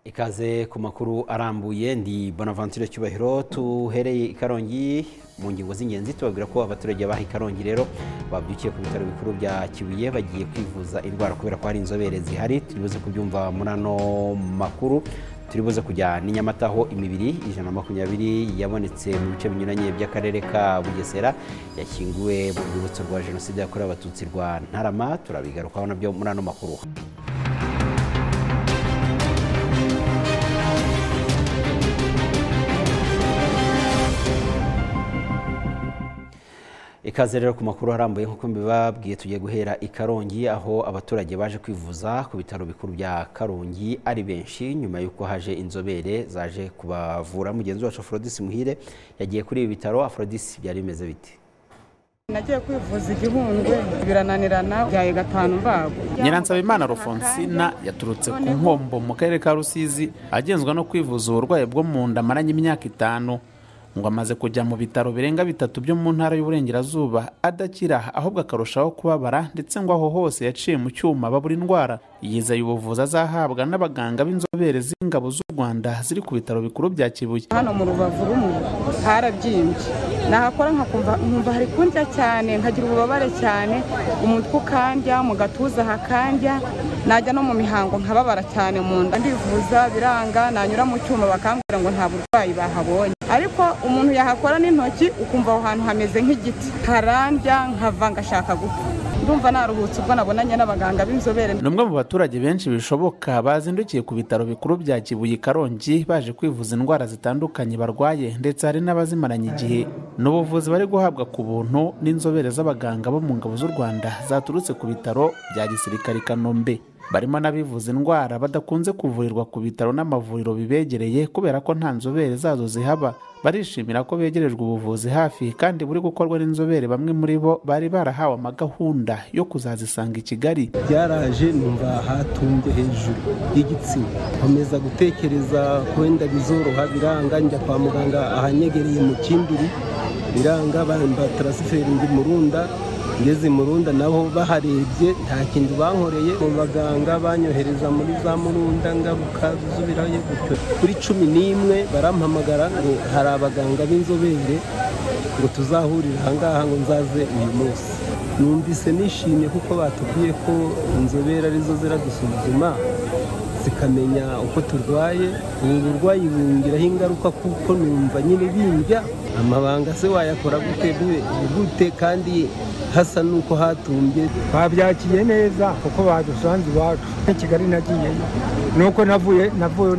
Ikaze ku makuru arambuye ndi Bonaventure Cyubahiro tuhereye i Karongi mu ngingo z'ingenzi tubabwira ko abaturage baha i Karongi rero babyukiye ku bitaro bikuru bya Kibuye bagiye kwivuza indwara kubera ko hari inzobere zihari turibuze kubyumva muri ano makuru turibuze kujya ni Nyamata aho imibiri 120 yabonetse mu bice binyuranye by'akarere ka Bugesera yashyinguwe mu rwibutso rwa Jenoside yakorewe Abatutsi rwa Ntarama turabigarukaho nabyo muri ano makuru. Ikaze rero ku makuru arambuye nkuko mbibabwiye tugiye guhera i Karongi aho abaturage baje kwivuza ku bitaro bikuru bya Karongi ari benshi nyuma yuko haje inzobere zaje kubavura. Mugenzi wacu Aphrodis Muhire yagiye kuri ibi bitaro. Aphrodis, byari bimeze biti? Nagiye kwivuza Igihundwe birananirana byaye gatanu mbago. Nyiransabimana Rofonsina yaturutse ku Nkombo mu karere ka Rusizi agenzwa no kwivuza uburwayi bwo mu nda maranye imyaka 5 ngo amaze kujya mu bitaro birenga 3 byo mu ntara y'Uburengerazuba adakira ahubwo akarushaho kubabara ndetse ngo aho hose yaciye mu cyuma babura indwara. Yizeye ubuvuzi azahabwa n'abaganga b'inzobere z'ingabo z'u Rwanda ziri ku bitaro bikuru bya Kibuye. Hano mu Rubavu rumwe harabyimbye nahakora nkumva hari kundya cyane nkagira ububabare cyane umutwe ukandya mu gatuza hakandya najya no mu mihango nkababara cyane mu nda ndivuza biranga nanyura mu cyuma bakambwira ngo nta burwayi bahabonye ariko umuntu yahakora n'intoki ukumva aho hantu hameze nk'igiti harandya nkavanga shaka gupfa ndumva naruhutse ubwo nabonanye n'abaganga b'inzobere. Numwe mu baturage benshi bishoboka bazindukiye ku bitaro bikuru bya Kibuye Karongi baje kwivuza indwara zitandukanye barwaye ndetse hari n'abazimaranye igihe n'ubuvuzi bari guhabwa ku buntu n'inzobere z'abaganga bo mu ngabo z'u Rwanda zaturutse ku bitaro bya gisirikare Kanombe. Barimo n'abivuza indwara badakunze kuvurirwa ku bitaro n'amavuriro bibegereye kubera ko nta nzobere zazo zihaba. Barishimira ko begerejwe ubuvuzi hafi kandi buri gukorwa n'inzobere. Bamwe muri bo bari barahawe amagahunda yo kuzazisanga i Kigali. Byaraje numva hatumbye hejuru y'igitsina nkomeza gutekereza ko wenda bizoroha biranga njya kwa muganga ahanyegereye mu Kimbiri biranga bamba transfert ndi Murunda ngeze Murunda nabo baharebye nta kintu bankoreye mu baganga banyohereza muri za Murunda ngaruka zubirayo gutyo kuri 11 barampamagara ngo hari abaganga b'inzobere ngo tuzahurira ahangaha ngo nzaze uyu munsi. Numvise nishimye kuko batubwiye ko inzobere arizo ziradusuzuma zikamenya uko turwaye ubu burwayi bungiraho ingaruka kuko numva nyine bimbya amabanga se wayakora gute kandi hasa nuko hatumbye. Babyakiye neza kuko badusanze iwacu i Kigali nagiye nuko navuye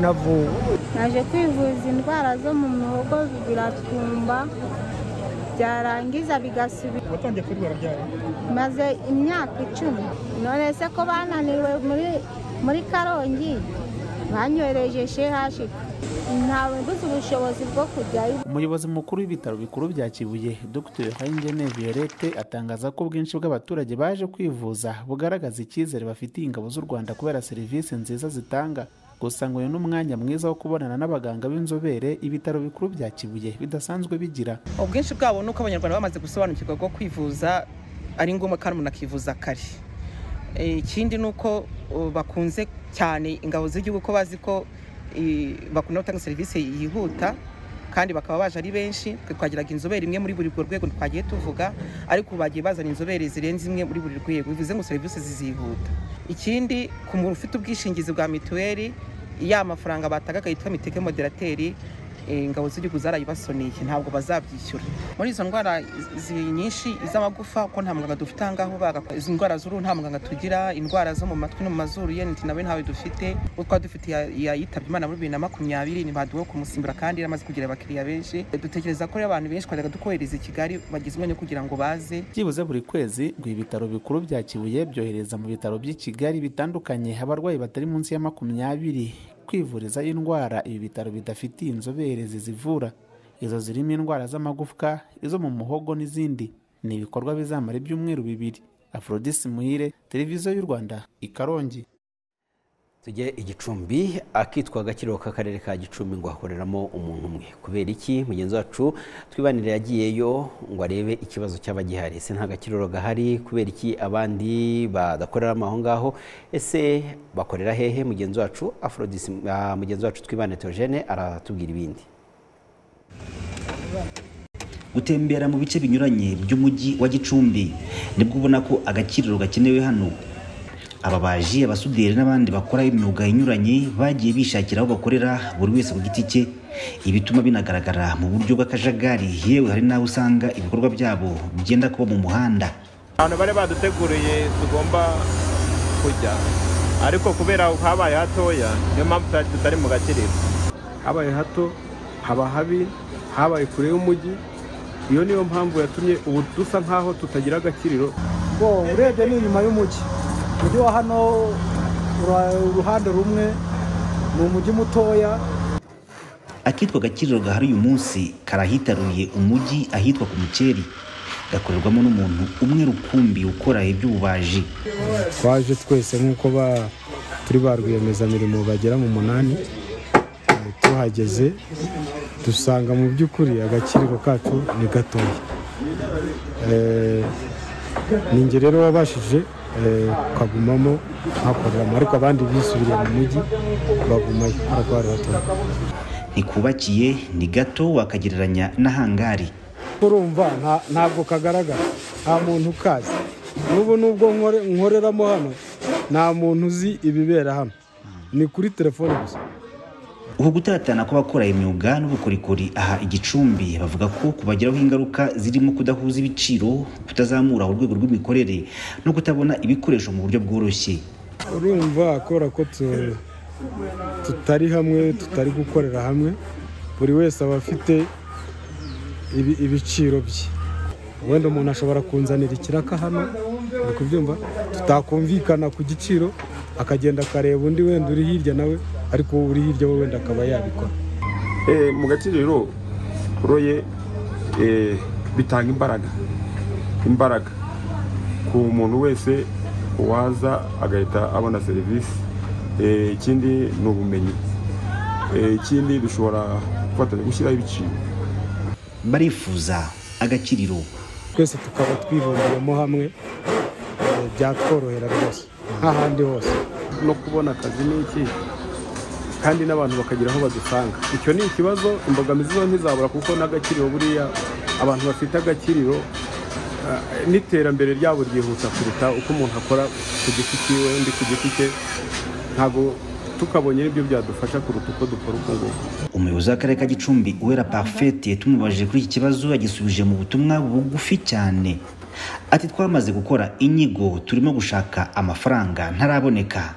naje kwivuza indwara zo mu mihogo biratumba byarangiza bigasubira. Watangiye kurwara byari maze imyaka 10 none se ko bananiwe muri Karongi banyohereje CHK ntawe mbuze ubushobozi bwo kujyayo. Umuyobozi mukuru w'ibitaro bikuru bya Kibuye Dr. Hayingene Violette atangaza ko ubwinshi bw'abaturage baje kwivuza bugaragaza icyizere bafitiye ingabo z'u Rwanda kubera serivisi nziza zitanga. Gusa ngo n'umwanya mwiza wo kubonana n'abaganga b'inzobere ibitaro bikuru bya Kibuye bidasanzwe bigira. Ubwinshi bwabo nuko abanyarwanda bamaze gusobanukirwa ko kwivuza ari ngombwa kandi umuntu akivuza kare. Ikindi nuko bakunze cyane ingabo z'igihugu ko bazi ko bakunda gutanga serivisi yihuta kandi bakaba baje ari benshi. Twagiraga inzobere imwe muri buri rwego twagiye tuvuga ariko bagiye bazana inzobere zirenze imwe muri buri rwego bivuze ngo serivisi zizihuta. Ikindi ku muntu ufite ubwishingizi bwa mituweli ya mafaranga batagaga yitwa miteke moderateri ingabo z'igihugu zarayibasoniye ntabwo bazabyishyura. Muri izo ndwara nyinshi iz'amagufa ko nta muganga dufite angaho bagakora izo ndwara z'uruhu nta muganga tugira. Indwara zo mu matwi no mu mazuru yenti nawe ntawe dufite utwa dufite yitabye Imana muri 2020 ni baduwe kumusimbura kandi yaramaze kugira abakiriya benshi. Dutekereza ko abantu benshi kwajyaga dukohereza i Kigali bagizwe no kugira ngo baze. Byibuze buri kwezi ngo ibitaro bikuru bya Kibuye byohereza mu bitaro by'i Kigali bitandukanye abarwayi batari munsi ya 20 kwivuriza indwara ibi bitaro bidafitiye inzobere zizivura. Izo zirimo indwara z'amagufwa, izo mu muhogo n'izindi. Ni ibikorwa bizamara ibyumweru 2. Aphrodis Muhire, Televiziyo y'u Rwanda, i Karongi. tujye igicumbi akitwa Agakiriro k'akarere ka Gicumbi ngo hakoreramo umuntu umwe. Kubera iki? Mugenzi wacu Twibanire yagiyeyo ngo arebe ikibazo cy'abagihari. Ese nta gakiriro gahari? Kubera iki abandi badakoreramo aho ngaho? Ese bakorera hehe? Mugenzi wacu mugenzi wacu Twibanire Theogene aratubwira ibindi. Gutembera mu bice binyuranye by'umujyi wa Gicumbi nibwo ubona ko agakiriro gakenewe hano. Ababaji, abasuderi n'abandi bakora imyuga inyuranye bagiye bishakira aho bakorera buri wese ku giti cye, ibituma binagaragara mu buryo bw'akajagari, yewe hari n'aho usanga ibikorwa byabo bigenda kuba mu muhanda. Abantu bari baduteguriye tugomba kujya, ariko kubera habaye hatoya niyo mpamvu tutari mu gakiriro. Habaye hato, haba habi, habaye kure y'umujyi, iyo niyo mpamvu yatumye ubu dusa nkaho tutagira agakiriro. Urebye ni inyuma y'umujyi, umujyi wa hano uruhande rumwe ni umujyi mutoya. Akitwa Agakiriro gahari uyu munsi karahitaruye umujyi ahitwa ku Mukeri, gakorerwamo n'umuntu umwe rukumbi ukora iby'ububaji. Twaje twese nk'uko turi ba rwiyemezamirimo bagera mu 8, tuhageze dusanga mu by'ukuri agakiriro kacu ni gatoya. Ninjye rero wabashije kagumamo hakoreramo, ariko abandi bisubiriye mu mujyi bagumayo ariko bari batoya. Ntikubakiye, ni gato wakagereranya na hangari. Urumva ntabwo kagaragara, nta muntu ukazi. Nubwo nkoreramo hano nta muntu uzi ibibera hano, ni kuri telefone gusa. Uko gutatana kw'abakora imyuga n'ubukorikori aha Igicumbi bavuga ko kubagiraho ingaruka zirimo kudahuza ibiciro, kutazamura urwego rw'imikorere no kutabona ibikoresho mu buryo bworoshye. Urumva akora ko tutari hamwe, tutari gukorera hamwe, buri wese aba afite ibiciro bye. Wenda umuntu ashobora kunzanira ikiraka hano, uri kubyumva, tutakumvikana ku giciro, akagenda akareba undi wenda uri hirya nawe, ariko uri hirya we wenda akaba yabikora. Mu gakiriro roye bitanga imbaraga ku muntu wese waza agahita abona serivisi. Ikindi ni ubumenyi, ikindi dushobora gufatanya gushyiraho ibiciro. Barifuza agakiriro, twese tukaba twibumbiyemo hamwe, byatworohera rwose nk'ahandi hose. No kubona akazi ni iki, kandi n'abantu bakagira aho badusanga. Icyo ni ikibazo, imbogamizi zo ntizabura, kuko n'agakiriro buriya abantu bafite agakiriro n'iterambere ryabo ryihuta kuruta uko umuntu akora ku giti cyiwe, undi ku giti cye. Ntabwo tukabonye n'ibyo byadufasha kuruta uko dukora uko nguko. Umuyobozi w'akarere ka Gicumbi Uwera Parfait tumubajije kuri iki kibazo yagisubije mu butumwa bugufi cyane. Ati twamaze gukora inyigo, turimo gushaka amafaranga ntaraboneka.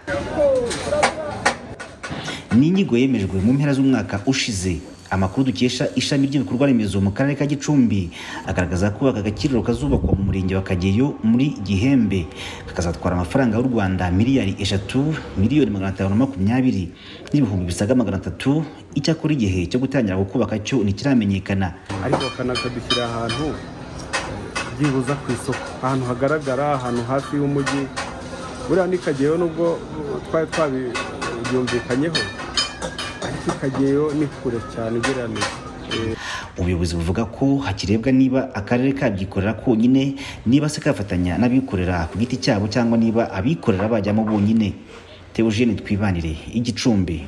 Ni inyigo yemejwe mu mpera z'umwaka ushize. Amakuru dukesha ishami ry'ibikorwa remezo mu karere ka Gicumbi agaragaza ko aka gakiriro kazubakwa mu murenge wa Kageyo muri Gihembe, kakazatwara amafaranga y'u Rwanda miliyari 3,520,000 n'ibihumbi bisaga 300. Icyakora igihe cyo gutangira kubaka cyo ntikiramenyekana, ariko kanakadushyira ahantu byibuza ku isoko, ahantu hagaragara, ahantu hafi y'umujyi. Buriya ni Kageyo, nubwo twari twabyumvikanyeho, ariko Kageyo ni kure cyane ugereranije. Ubuyobozi buvuga ko hakirebwa niba akarere kabyikorera konyine, niba se kafatanya n'abikorera ku giti cyabo, cyangwa niba abikorera bajyamo bonyine. Theogene Twibanire, Igicumbi.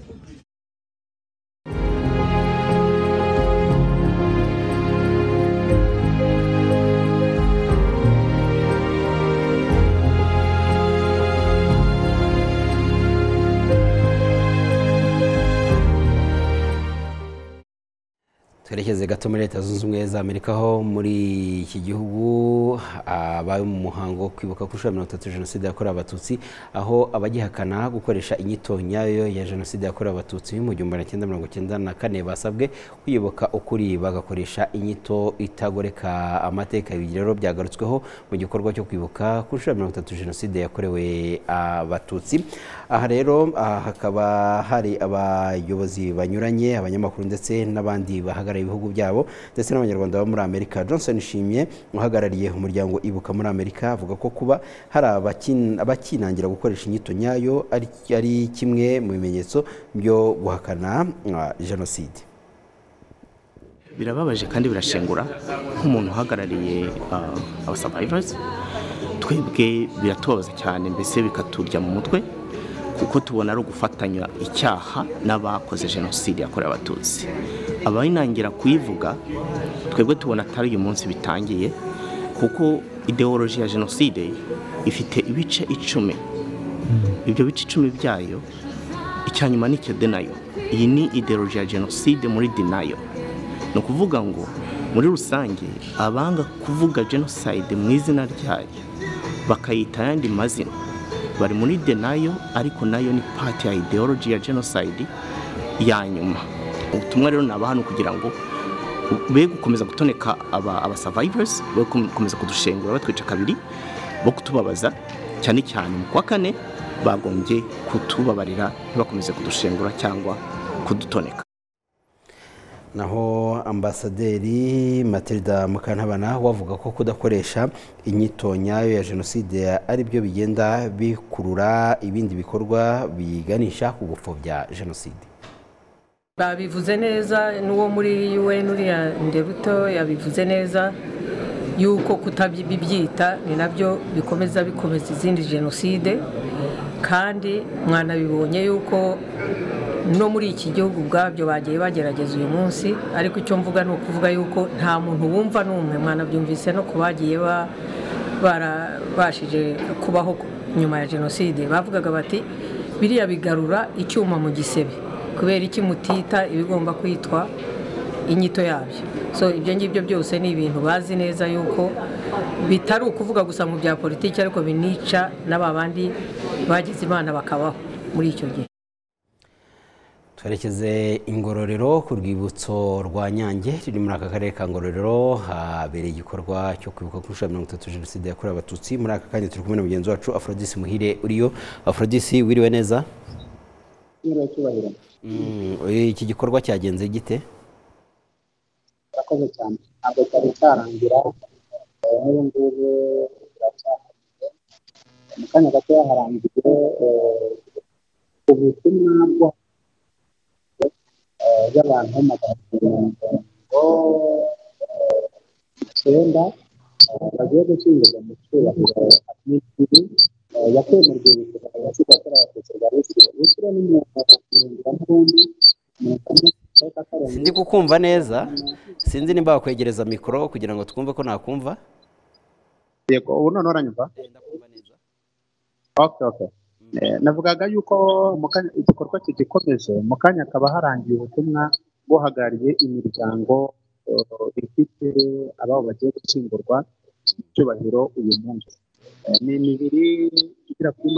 Twerekeze gato muri Leta Zunze Ubumwe za Amerika, aho muri iki gihugu abaye mu muhango wo kwibuka ku nshuro ya 30 Jenoside yakorewe Abatutsi, aho abagihakana gukoresha inyito nyayo ya Jenoside yakorewe Abatutsi mu 1994 basabwe kwibuka ukuri bagakoresha inyito itagoreka amateka. Ibi rero byagarutsweho mu gikorwa cyo kwibuka ku nshuro ya 30 Jenoside yakorewe Abatutsi. Aha rero hakaba hari abayobozi banyuranye, abanyamakuru ndetse n'abandi bahagarariye ibihugu byabo ndetse n'abanyarwanda baba muri Amerika. Johnson Ishimye uhagarariye umuryango Ibuka muri Amerika avuga ko kuba hari abakinangira gukoresha inyito nyayo ari kimwe mu bimenyetso byo guhakana jenoside. Birababaje kandi birashengura nk'umuntu uhagarariye aba survivors, twebwe biratubabaza cyane, mbese bikaturya mu mutwe kuko tubona ari ugufatanya icyaha n'abakoze jenoside yakorewe abatutsi. Abayinangira kuyivuga twebwe tubona atari uyu munsi bitangiye, kuko ideology ya jenoside ifite ibice 10. Ibyo bice 10 byayo icyanyuma ni cyo denial. Iyi ni ideology ya jenoside muri denial. No kuvuga ngo muri rusange abanga kuvuga genocide mu izina ryayo bakayita yandi mazina bari muri denial, ariko nayo ni part ya ideology ya genocide ya nyuma. Ubutumwa rero naba hano kugira ngo be gukomeza gutoneka aba survivors, be gukomeza kudushengura batwica kabiri, bo kutubabaza cyane cyane mu kwa kane bagombye kutubabarira ntibakomeze kudushengura cyangwa kudutoneka. Naho ambasaderi Matilda Mukantabana wavuga ko kudakoresha inyito nyayo ya jenoside ari byo bigenda bikurura ibindi bikorwa biganisha ku gupfobya jenoside. Babivuze neza n'uwo muri UN uriya Ndebuto yabivuze neza yuko kutabibyita ni nabyo bikomeza izindi jenoside, kandi mwanabibonye yuko no muri iki gihugu bwabyo bagiye bagerageza uyu munsi, ariko icyo mvuga ni ukuvuga yuko nta muntu wumva n'umwe, mwanabyumvise no kubagiye barabashije kubaho nyuma ya jenoside, bavugaga bati biriya bigarura icyuma mu gisebe, kubera iki mutita ibigomba kwitwa inyito yabyo. So ibyo ngibyo byose ni ibintu bazi neza yuko bitari ukuvuga gusa mu bya politiki, ariko binica n'ababandi bagize Imana bakabaho muri icyo gihe. Twerekeze Ingororero ku rwibutso rwa Nyange riri muri aka karere ka Ngororero, habereye igikorwa cyo kwibuka ku nshuro 30 jenoside yakorewe abatutsi. Muri aka kanya turi kumwe na mugenzi wacu Aphrodis Muhire uriyo. Aphrodis, wiriwe neza? Iki gikorwa cyagenze gite? Urakoze cyane, ntabwo cyari cyarangira, n'ubu ngubu biracyakomeje. Mu kanya gato harangiye ubutumwa bwo y'abantu magana bagiye gushyingurwa mu cyubahiro yakuwe mu rwibutso rwa jenoside yakorewe abatutsi rwa Rutsiro n'ubundi. Sindi kukumva neza, sinzi nimba wakwegereza mikoro kugira ngo twumve ko nakumva. Yego, ubu none uranyumva? Okay. Navugaga yuko igikorwa kigikomeje, mu kanya akaba harangiye ubutumwa buhagarariye imiryango ifite ababo bagiye gushyingurwa mu cyubahiro uyu munsi. Ni imibiri igera kuri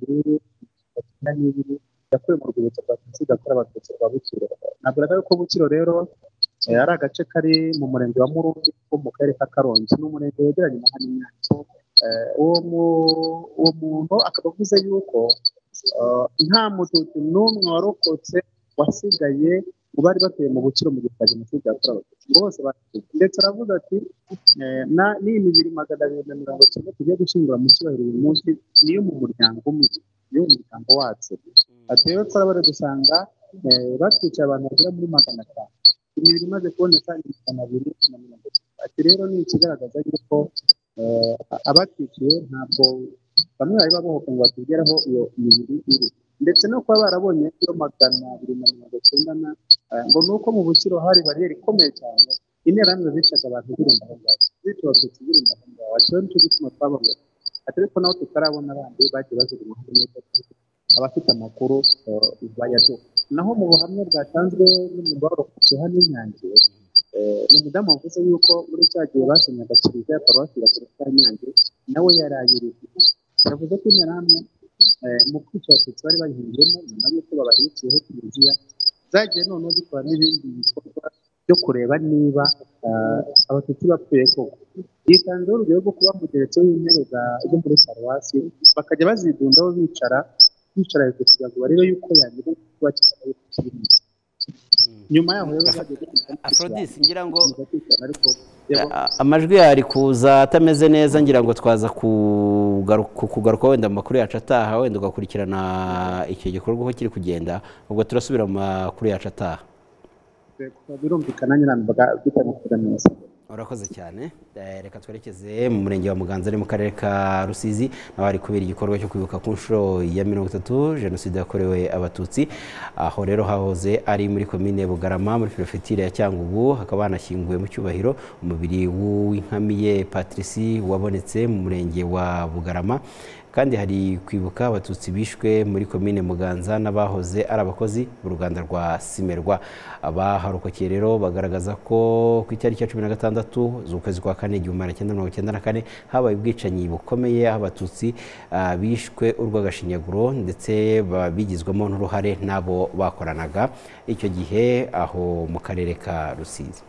222 yakuwe mu rwibutso rwa jenoside yakorewe abatutsi rwa Bukiro. Navugaga yuko Bukiro rero ari agace kari mu murenge wa Murundi wo mu karere ka Karongi, n'umurenge wegeranye na Nyange. Uwo muntu akaba avuze yuko nta mututsi n'umwe warokotse wasigaye mu bari batuye mu Bukiro mu gihe cya jenoside yakorewe abatutsi, bose bapfuye. Ndetse aravuga ati n'iyi mibiri 290 tugiye gushyingura mu cyubahiro uyu munsi niyo mu muryango umwe, niyo mu muryango wacu. Ati rero twari dusanga batwicaye abantu bagera muri 500, imibiri imaze kuboneka ni 240. Ati rero ni ikigaragaza yuko abatwiciye ntabwo bamwe bari babohoka ngo batugeraho iyo mibiri iri, ndetse no kuba barabonye iyo 290 ngo nuko mu Bukiro hari bariyeri ikomeye cyane, interahamwe zicaga abantu birunda aho ngaho, zica abatutsi birunda aho ngaho. Ati rero nicyo gituma twababona. Ati ariko naho tutarabona abandi bagiye bajugunywa neza, abafite amakuru bayaduha. Naho mu buhamya bwatanzwe n'umuntu warokotse hano i Nyange, umudamu wavuze yuko muri cya gihe basenyaga kiliziya ya paruwasi ya Nyange nawe yarayiriye. Yavuze ko interahamwe mu kwica abatutsi bari bayihingiyemo nyuma y'uko babahikiyeho kiliziya, zagiye noneho zikora n'ibindi bikorwa byo kureba niba abatutsi bapfuye koko. Yitanzeho urugero rwo kuba mugeretseho intebe zo muri paruwasi, bakajya bazidundaho bicara hejuru kugira ngo barebe yuko yagira kuba kirimo. nyuma yaho rero Aphrodis ngira ngo amajwi yari kuza atameze neza, ngira ngo twaza kugaruka wenda mu makuru yacu ataha, wenda ugakurikirana icyo gikorwa uko kiri kugenda, ubwo turasubira mu makuru yacu ataha. birumvikana nyine bitamukira neza. Urakoze cyane. Reka twerekeze mu murenge wa Muganza ari mu karere ka Rusizi, naho hari kubera igikorwa cyo kwibuka ku nshuro ya 30 jenoside yakorewe abatutsi. Aho rero hahoze ari muri komine Bugarama muri prefecture ya Cyangugu, hakaba hanashyinguwe mu cyubahiro umubiri w'Inkamiye Patricie wabonetse mu murenge wa Bugarama. Kandi hari kwibuka abatutsi bishwe muri komine Muganza n'abahoze ari abakozi b'uruganda rwa Simerwa. Abaharokokeye rero bagaragaza ko ku itariki ya 16 z'ukwezi kwa 4 1994 habaye ubwicanyi bukomeye aho abatutsi bishwe urw'agashinyaguro ndetse bigizwemo n'uruhare nabo bakoranaga icyo gihe aho mu karere ka Rusizi.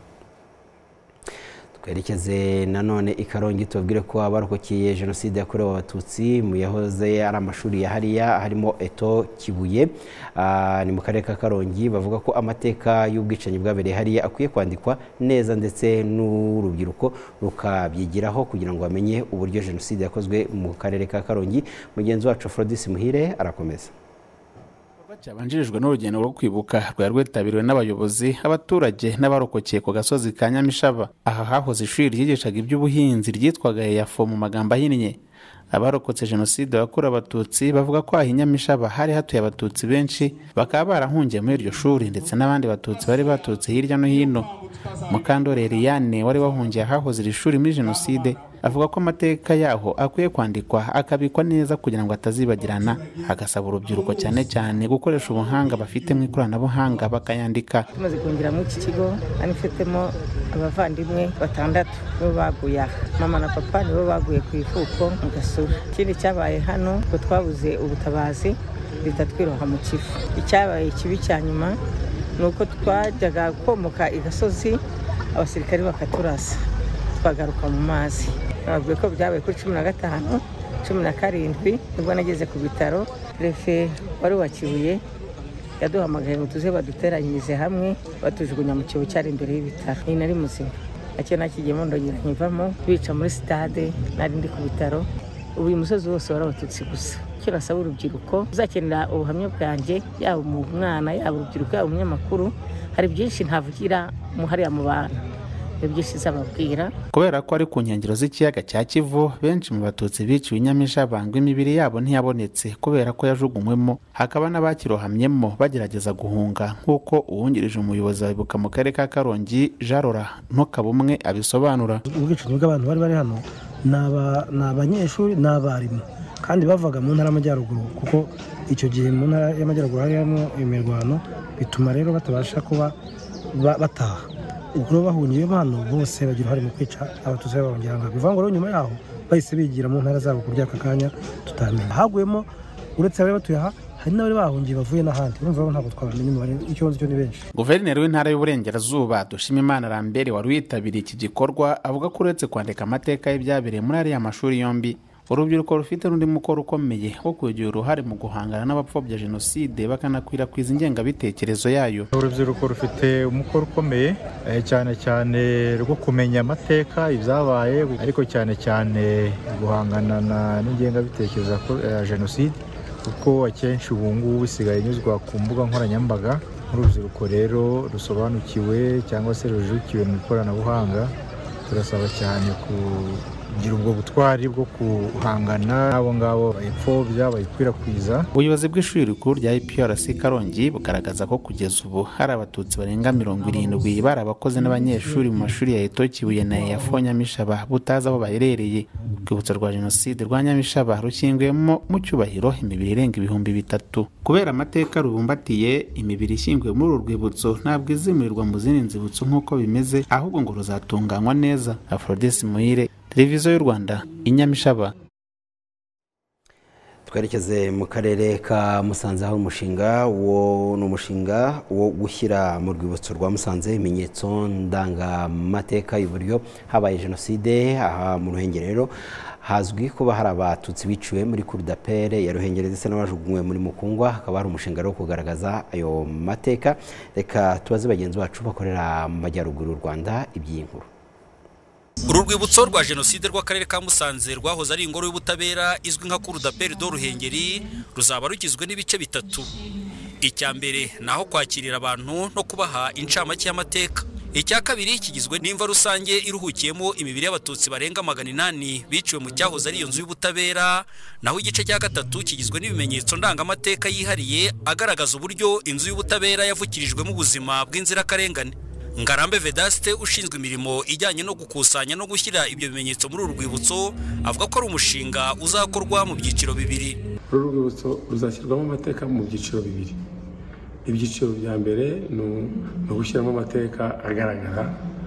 Twerekeze nanone i Karongi tubabwire ko abarokokeye jenoside yakorewe abatutsi mu yahoze ari amashuri ya hariya harimo Eto Kibuye ni mu karere ka Karongi, bavuga ko amateka y'ubwicanyi bwabereye hariya akwiye kwandikwa neza ndetse n'urubyiruko rukabyigiraho kugira ngo bamenye uburyo jenoside yakozwe mu karere ka Karongi. Mugenzi wacu Aphrodis Muhire arakomeza. Cyabanjirijwe n'urugendo rwo kwibuka rwari rwitabiriwe n'abayobozi, abaturage n'abarokokeye ku gasozi ka Nyamishaba. Aha hahoze ishuri ryigishaga iby'ubuhinzi ryitwaga EAFO mu magambo ahinnye. Abarokotse jenoside yakorewe abatutsi bavuga ko aha Nyamishaba hari hatuye abatutsi benshi, bakaba barahungiye muri iryo shuri ndetse n'abandi batutsi bari baturutse hirya no hino. Mukandori Eliane wari wahungiye ahahoze iri shuri muri jenoside avuga ko amateka yaho akwiye kwandikwa akabikwa neza kugira ngo atazibagirana, hagasaba urubyiruko cyane cyane gukoresha ubuhanga bafite mu ikoranabuhanga bakayandika. Tumaze kongera muri iki kigo anifitemo abavandimwe 6 bo baguye aha, mama na papa nibo baguye ku ivuko mu Gasura. Ikindi cyabaye hano ko twabuze ubutabazi bitatwiroha mu kivu. Icyabaye kibi cya nyuma nuko twajyaga komoka igasozi abasirikari bakaturasa twagaruka mu mazi. Nabwiye ko byabaye kuri 15 17 nibwo nageze ku bitaro. Prefe wari wakibuye yaduhamagaye ngo tuze baduteranyirize hamwe batujugunya mu kigo cyari imbere y'ibitaro. Ni nari muzima acyo nakigemo ndongera nkivamo bica muri stade nari ndi ku bitaro. Ubu uyu musozi wose warabatutsi gusa. Icyo nasaba urubyiruko uzakenera ubuhamya bwanjye, yaba mu mwana yaba urubyiruko yaba umunyamakuru, hari byinshi ntavugira muhariya mu bantu byinshi zababwira. Kubera ko ari ku nkengero z'ikiyaga cya Kivu, benshi mu batutsi biciwe Nyamishaba ngo imibiri yabo ntiyabonetse kubera ko yajugunywemo, hakaba n'abakirohamyemo bagerageza guhunga, nk'uko uwungirije umuyobozi wa Ibuka mu karere ka Karongi Jarora Ntokabumwe abisobanura. Ubwicanyi bw'abantu bari hano ni abanyeshuri n'abarimu kandi bavaga mu ntara y'Amajyaruguru, kuko icyo gihe mu ntara y'Amajyaruguru harimo imirwano bituma rero batabasha kuba bataha. Ubwo bahungiye hano bose bagira uruhare mu kwica abatutsi b'abanyarwanda. Bivuga ngo nyuma yaho bahise bigira mu ntara zabo kurya aka kanya tutamenya. Haguyemo uretse abari batuye aha hari n'abari bahungiye bavuye n'ahandi. Urumva ntabwo twabamenye umubare, ikibazo cyo ni benshi. Guverineri w'intara y'Uburengerazuba Dushimimana Lambert wari witabiriye iki gikorwa avuga ko uretse kwandika amateka y'ibyabereye muri ariya mashuri yombi, urubyiruko rufite n'undi mukoro ukomeye wo kugira uruhare mu guhangana n'abapfobya jenoside bakanakwirakwiza ingengabitekerezo yayo. Urubyiruko rufite umukoro ukomeye cyane cyane rwo kumenya amateka ibyabaye, ariko cyane cyane guhangana n'ingengabitekerezo ya jenoside, kuko akenshi ubu ngubu bisigaye nyuzwa ku mbuga nkoranyambaga. Urubyiruko rero rusobanukiwe cyangwa se rujukiwe mu ikoranabuhanga, turasaba cyane kugira ubwo butwari bwo guhangana n'abo ngabo bayipfobya bayikwirakwiza. Ubuyobozi bw'ishuri rikuru rya IPRC Karongi bugaragaza ko kugeza ubu hari abatutsi barenga 70 bari abakozi n'abanyeshuri mu mashuri ya Eto Kibuye na EAFO Nyamishaba butazi aho baherereye. Urwibutso rwa jenoside rwa Nyamishaba rushyinguyemo mu cyubahiro imibiri irenga 3,000. Kubera amateka rubumbatiye, imibiri ishyinguye muri uru rwibutso ntabwo izimurirwa mu zindi nzibutso nk'uko bimeze, ahubwo ngo ruzatunganywa neza. Aphrodis Muhire, Televiziyo y'u Rwanda, Nyamishaba. Twerekeze mu karere ka Musanze aho umushinga wo gushyira mu rwibutso rwa Musanze ibimenyetso ndangamateka y'uburyo habaye jenoside aha mu Ruhengerero hazwi kuba hari abatutsi biciwe muri Kurudapere ya Ruhengeri ndetse n'abajugunywe muri Mukungwa. Akaba ari umushinga wo kugaragaza ayo mateka. Reka tubaze bagenzi bacu bakorera mu majyaruguru y'u Rwanda iby'iyi nkuru. Uru rwibutso rwa jenoside rw'akarere ka Musanze rwahoze ari ingoro y'ubutabera izwi nka Kurudapere do Ruhengeri ruzaba rugizwe n'ibice bitatu. Icya mbere naho kwakirira abantu no kubaha incamake y'amateka. Icya kabiri kigizwe n'imva rusange iruhukiyemo imibiri y'abatutsi barenga 800 biciwe mu cyahoze ari iyo nzu y'ubutabera. Naho igice cya gatatu kigizwe n'ibimenyetso ndangamateka yihariye agaragaza uburyo inzu y'ubutabera yavukirijwemo ubuzima bw'inzirakarengane. Ngarambe Vedaste ushinzwe imirimo ijyanye no gukusanya no gushyira ibyo bimenyetso muri uru rwibutso avuga ko ari umushinga uzakorwa mu byiciro bibiri. Uru rwibutso ruzashyirwamo amateka mu byiciro bibiri. Ibyiciro bya mbere ni ugushyiramo amateka agaragara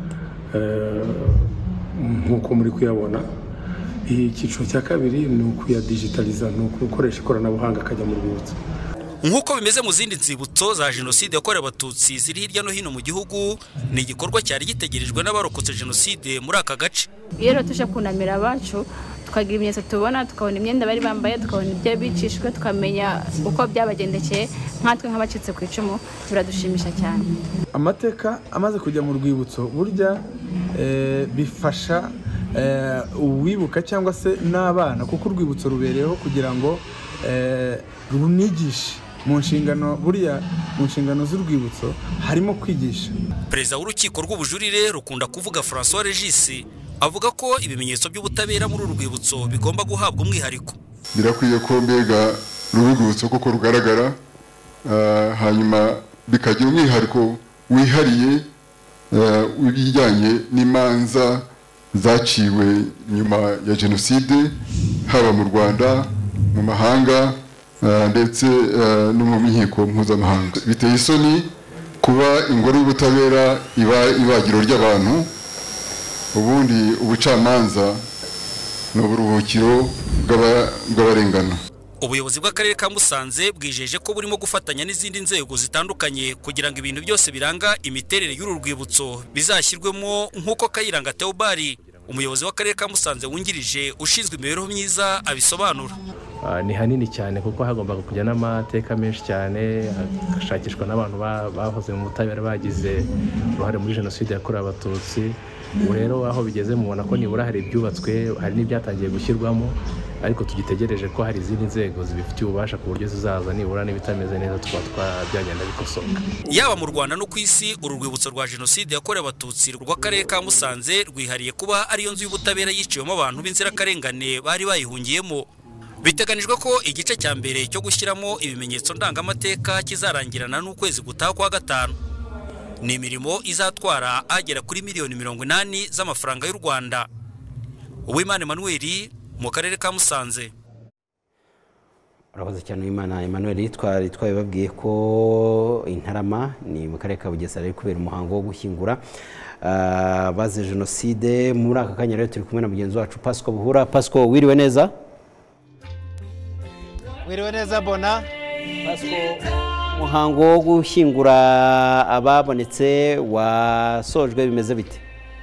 nk'uko muri kuyabona. Icyiciro cya kabiri ni ukuyadigitaliza, ni ukukoresha ikoranabuhanga akajya mu rwibutso. Nk'uko bimeze mu zindi nzibutso za jenoside yakorewe abatutsi ziri hirya no hino mu gihugu, ni igikorwa cyari gitegerejwe n'abarokotse jenoside muri aka gace. Iyo tuje kunamira abacu tukagira ibimenyetso tubona, tukabona imyenda bari bambaye, tukabona ibyo bicishwe, tukamenya uko byabagendekeye nkatwe nk'abacitse ku icumu, biradushimisha cyane. Amateka amaze kujya mu rwibutso burya bifasha uwibuka cyangwa se n'abana, kuko urwibutso rubereyeho kugira ngo runigishe. Mu nshingano z'urwibutso harimo kwigisha. Perezida w'urukiko rw'ubujurire Rukunda kuvuga François Regis avuga ko ibimenyetso by'ubutabera muri uru rwibutso bigomba guhabwa umwihariko. Birakwiye ko mbega urwibutso koko rugaragara, hanyuma bikagira umwihariko wihariye ujyanye n'imanza zaciwe nyuma ya jenoside, haba mu Rwanda, mu mahanga ndetse no mu nkiko mpuzamahanga. Biteye isoni kuba ingoro y'ubutabera ibagiro ry'abantu, ubundi ubucamanza n'uburuhukiro bw'abarengana. Ubuyobozi bw'akarere ka Musanze bwijeje ko burimo gufatanya n'izindi nzego zitandukanye kugira ngo ibintu byose biranga imiterere y'uru rwibutso bizashyirwemo, nk'uko Kayiranga Theobald umuyobozi w'akarere ka Musanze wungirije ushinzwe imibereho myiza abisobanura. Ni hanini cyane kuko hagombaga kujya n'amateka menshi cyane, hashakishwa n'abantu bahoze mu butabera bagize uruhare muri jenoside yakorewe abatutsi. Ubu rero aho bigeze mubona ko nibura hari ibyubatswe, hari n'ibyatangiye gushyirwamo, ariko tugitegereje ko hari izindi nzego zibifitiye ububasha ku buryo zizaza nibura n'ibitameze neza tukaba byagenda bikosoka. Yaba mu Rwanda no ku isi, uru rwibutso rwa jenoside yakorewe abatutsi rw'akarere ka Musanze rwihariye kuba ariyo nzu y'ubutabera yiciwemo abantu b'inzirakarengane bari bayihungiyemo. Biteganijwe ko igice cya mbere cyo gushyiramo ibimenyetso ndangamateka kizarangirana n'ukwezi gutaha kwa gatanu. Ni imirimo izatwara agera kuri miliyoni 80 z'amafaranga y'u Rwanda. Uwimana Emmanuel mu karere ka Musanze. Urakoze cyane Uwimana Emmanuel. Twabibabwiye ko Intarama ni mu karere ka Bugesera ari kubera umuhango wo gushyingura baze jenoside. Muri aka kanya rero turi kumwe na mugenzi wacu Pasco Buhura. Pasco, wiriwe neza? Wiriwe neza Bona. Pasco, umuhango wo gushyingura ababonetse wasojwe bimeze bite?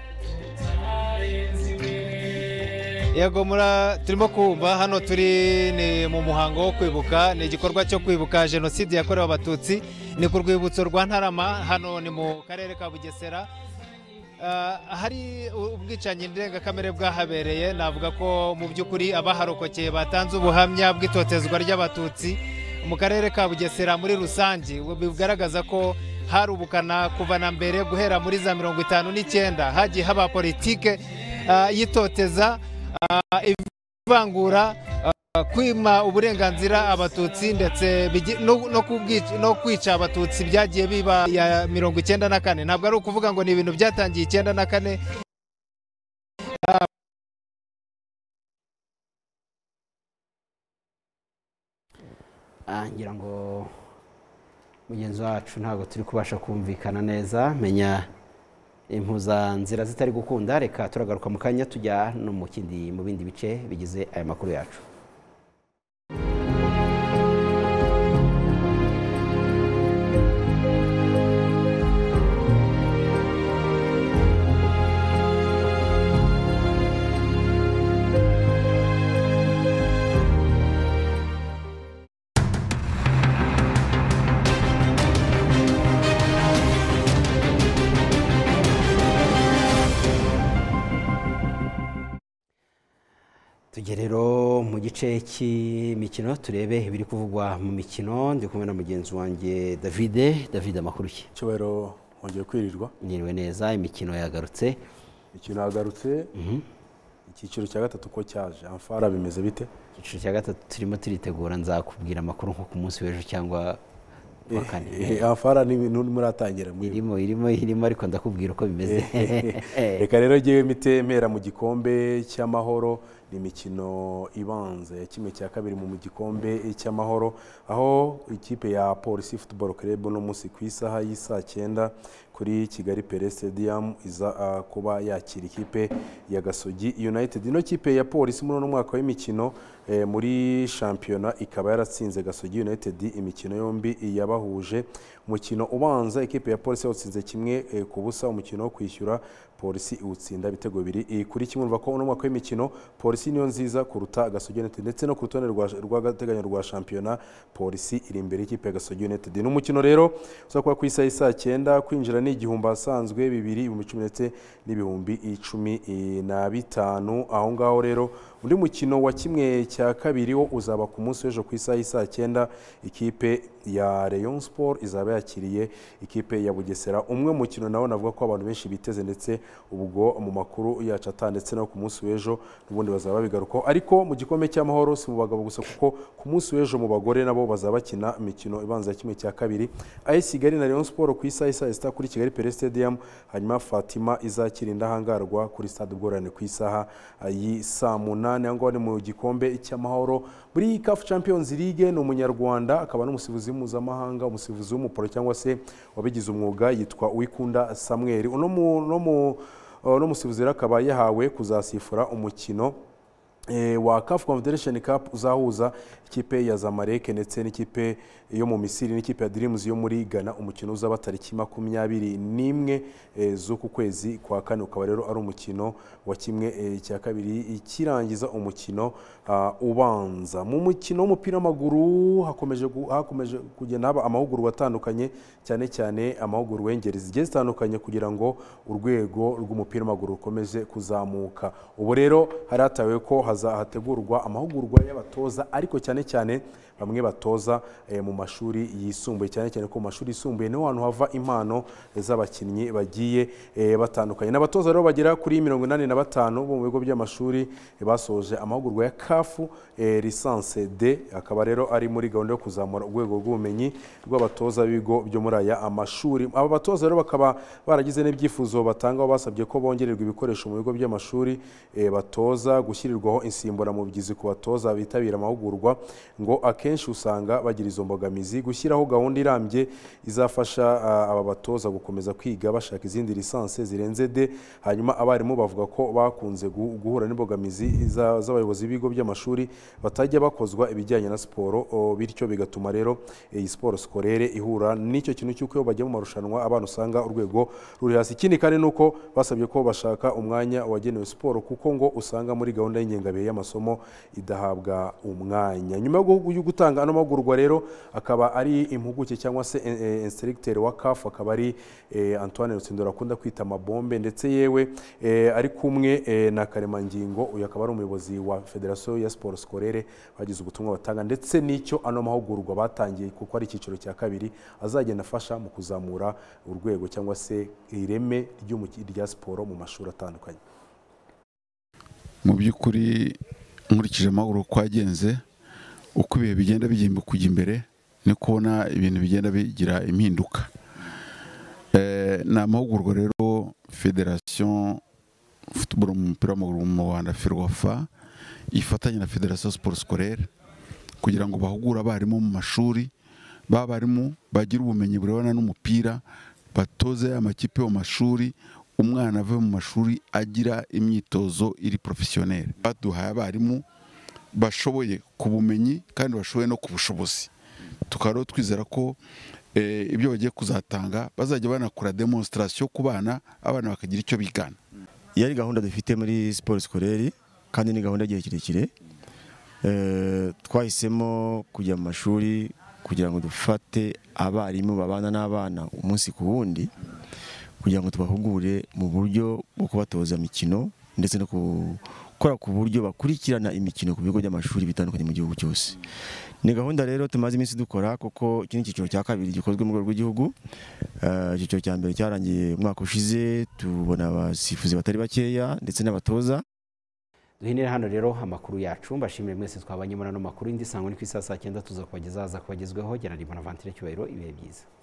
Yego turimo kumva hano turi ni mu muhango wo kwibuka, ni igikorwa cyo kwibuka jenoside yakorewe abatutsi, ni ku rwibutso rwa Ntarama, hano ni mu karere ka Bugesera. Hari ubwicanyi ndengakamere bwahabereye. Navuga ko mu by'ukuri abaharokokeye batanze ubuhamya bw'itotezwa ry'abatutsi mu karere ka Bugesera muri rusange, bigaragaza ko hari ubukana kuva na mbere guhera muri za 59 hagiye haba politike yitoteza, ivangura, kwima uburenganzira abatutsi ndetse no kwica abatutsi byagiye biba ya 94. Ntabwo ari ukuvuga ngo ni ibintu byatangiye 94. Ngira ngo mugenzi wacu ntabwo turi kubasha kumvikana neza, menya impuzanzira zitari gukunda. Reka turagaruka mu kanya tujya no mu bindi bice bigize aya makuru yacu. tujye rero mu gice cy'imikino turebe ibiri kuvugwa mu mikino. Ndi kumwe na mugenzi wanjye David amakuru ki? Cyubahiro wongeye kwirirwa? Niriwe neza. Imikino yagarutse? Imikino yagarutse. Icyiciro cya gatatu ko cyaje amfara bimeze bite? Icyiciro cya gatatu turimo turitegura, nzakubwira amakuru nko ku munsi w'ejo cyangwa wa kane. Amfara ni ibintu muratangira irimo ariko ndakubwira uko bimeze. Reka rero ngewe mitempera mu gikombe cy'amahoro, ni imikino ibanza ya kimwe cya kabiri mu gikombe cy'amahoro, aho ikipe ya Police Football Club no munsi ku isaha y'isa 9 kuri Kigali Pele Stadium iza kuba yakira ikipe ya Gasogi United. Ino kipe ya Police muri no mwaka w'imikino muri shampiyona ikaba yaratsinze Gasogi United imikino yombi yabahuje. Umukino ubanza ikipe ya Police yatsinze kimwe ku busa, umukino wo kwishyura Police iwutsinda ibitego 2 kuri kimwe. Urumva ko no mwaka w'imikino Police niyo nziza kuruta Gasogi United, ndetse no ku rutonde rw'agateganyo rwa shampiyona Police iri imbere y'ikipe ya Gasogi United. N'umukino rero uza kuba ku isa 9 kwinjira ni igihumbi asanzwe 2010 ndetse n'ibihumbi 15. Aho ngaho rero undi mukino wa kimwe cya kabiri wo uzaba ku munsi w'ejo ku isa 9 ikipe ya Rayon Sport izaba yakiriye ikipe ya Bugesera. Umwe mukino nawo navuga ko abantu benshi biteze, ndetse ubwo mu makuru yacu atandetse no ku munsi w'ejo n'ubundi bazaba bigaruko. Ariko mu gikombe cy'amahoro si mu bagabo gusa, kuko ku munsi w'ejo mu bagore nabo bazaba bakina imikino ibanza ya kimwe cya kabiri. AS Kigali na Rayon Sport ku isa 9 kuri Kigali Pele Stadium, hanyuma Fatima izakira Indahangarwa kuri Stade Ubworane ku isaha y'isa 8. Ngo ni mu gikombe cy'amahoro muri CAF Champions League. Ni umunyarwanda akaba n'umusifuzi mpuzamahanga, umusifuzi w'umuporo cyangwa se wabigize umwuga, yitwa Uwikunda Samuel. No musifuzi akaba yahawe kuzasifura umukino wa CAF Confederation Cup uzahuza ikipe ya Zamalek ndetse n'ikipe yo mu Misiri n'ikipe ya Dreams yo muri Ghana. Umukino uzaba tariki 21 z'uku kwezi kwa kane, ukaba rero ari umukino wa kimwe cya kabiri ikirangiza umukino ubanza. Mu mukino w'umupira w'amaguru hakomeje kugenda haba amahugurwa atandukanye, cyane cyane amahugurwa y'ingeri zigiye zitandukanye kugira ngo urwego rw'umupira w'amaguru rukomeze kuzamuka. Ubu rero haratawe ko hategurwa amahugurwa y'abatoza, ariko cyane cyane bamwe batoza mu mashuri yisumbuye, cyane cyane ko mu mashuri yisumbuye niho hantu hava impano z'abakinnyi bagiye batandukanye. N'abatoza rero bagera kuri 85 bo mu bigo by'amashuri basoje amahugurwa ya CAF licence D, akaba rero ari muri gahunda yo kuzamura urwego rw'ubumenyi rw'abatoza b'ibigo byo muri aya amashuri. Aba batoza rero bakaba baragize n'ibyifuzo batanga, basabye ko bongererwa ibikoresho mu bigo by'amashuri batoza, gushyirirwaho insimbura mu bigizi ku batoza bitabira amahugurwa, ngo akenshi usanga bagira izo mbogamizi. Gushyiraho gahunda irambye izafasha aba batoza gukomeza kwiga bashaka izindi lisanse zirenze D. Hanyuma abarimu bavuga ko bakunze guhura n'imbogamizi z'abayobozi b'ibigo by'amashuri batajya bakozwa ibijyanye na siporo, bityo bigatuma rero iyi siporo scolaire ihura n'icyo kintu cy'uko bajya mu marushanwa abana usanga urwego ruri hasi. Ikindi kandi nuko basabye ko bashaka umwanya wagenewe siporo, kuko ngo usanga muri gahunda y'ingengabihe y'amasomo idahabwa umwanya. Nyuma yo gutanga ano mahugurwa rero akaba ari impuguke cyangwa se instructeur wa CAF, akaba ari Antoine Rutsindura akunda kwita Mabombe, ndetse yewe ari kumwe na Karemangingo, uyu akaba ari umuyobozi wa Federation ya Sport Scolaire, bagize ubutumwa batanga ndetse n'icyo ano mahugurwa batangiye, kuko ari icyiciro cya kabiri azagenda afasha mu kuzamura urwego cyangwa se ireme rya siporo mu mashuri atandukanye. Mu by'ukuri nkurikije amahugurwa kwagenze, uko ibihe bigenda bigimba kujya imbere ni kubona ibintu bigenda bigira impinduka. Ni amahugurwa rero Federation Football mu mupira w'amaguru mu Rwanda Ferwafa ifatanya na Federation Sport Scolaire kugira ngo bahugure abarimu mu mashuri, babarimu bagira ubumenyi burebana n'umupira, batoze amakipe mu mashuri, umwana ave mu mashuri agira imyitozo iri professionnel. Baduhaye abarimu bashoboye ku bumenyi kandi bashoboye no ku bushobozi. Tukaba twizera ko ibyo bagiye kuzatanga bazajya banakora demonstration ku bana, abana bakagira icyo bigana. Yari gahunda dufite muri Sport Scolaire kandi ni gahunda igihe kirekire. Twahisemo kujya mu mashuri kugira ngo dufate abarimu babana n'abana umunsi ku wundi, kugira ngo tubahugure mu buryo bwo kubatoza imikino ndetse no gukora ku buryo bakurikirana imikino ku bigo by'amashuri bitandukanye mu gihugu cyose. Ni gahunda rero tumaze iminsi dukora kuko iki ni icyiciro cya kabiri gikozwe mu rwego rw'igihugu. Icyiciro cya mbere cyarangiye umwaka ushize, tubona abasifuzi batari bakeya ndetse n'abatoza. Duhinira hano rero amakuru yacu, mbashimire mwese twabanye muri ano makuru. Indi sango ni ku isaha 9 tuza kubageza kubagezweho. Gerard Bonaventure Cyubahiro, ibihe byiza.